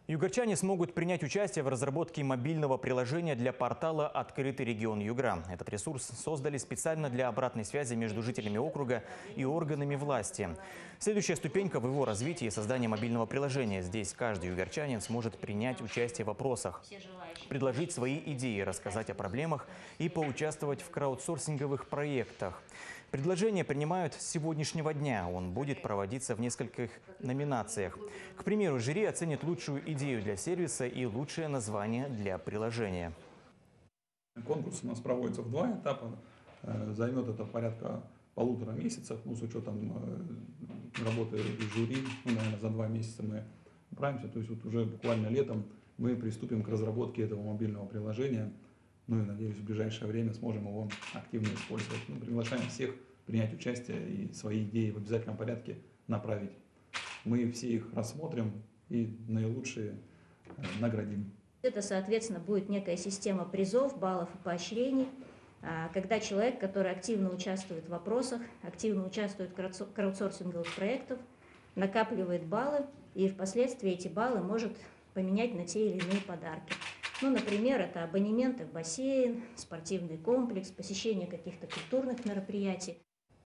Югорчане смогут принять участие в разработке мобильного приложения для портала «Открытый регион Югра». Этот ресурс создали специально для обратной связи между жителями округа и органами власти. Следующая ступенька в его развитии – создание мобильного приложения. Здесь каждый югорчанин сможет принять участие в вопросах, предложить свои идеи, рассказать о проблемах и поучаствовать в краудсорсинговых проектах. Предложения принимают с сегодняшнего дня. Он будет проводиться в нескольких номинациях. К примеру, жюри оценит лучшую идею для сервиса и лучшее название для приложения. Конкурс у нас проводится в 2 этапа. Займет это порядка 1,5 месяцев. С учетом работы жюри, наверное, за 2 месяца мы управимся. То есть уже буквально летом мы приступим к разработке этого мобильного приложения. И, надеюсь, в ближайшее время сможем его активно использовать. Приглашаем всех принять участие и свои идеи в обязательном порядке направить. Мы все их рассмотрим и наилучшие наградим. Это, соответственно, будет некая система призов, баллов и поощрений, когда человек, который активно участвует в вопросах, активно участвует в краудсорсинговых проектах, накапливает баллы и впоследствии эти баллы может поменять на те или иные подарки. Например, это абонементы в бассейн, спортивный комплекс, посещение каких-то культурных мероприятий.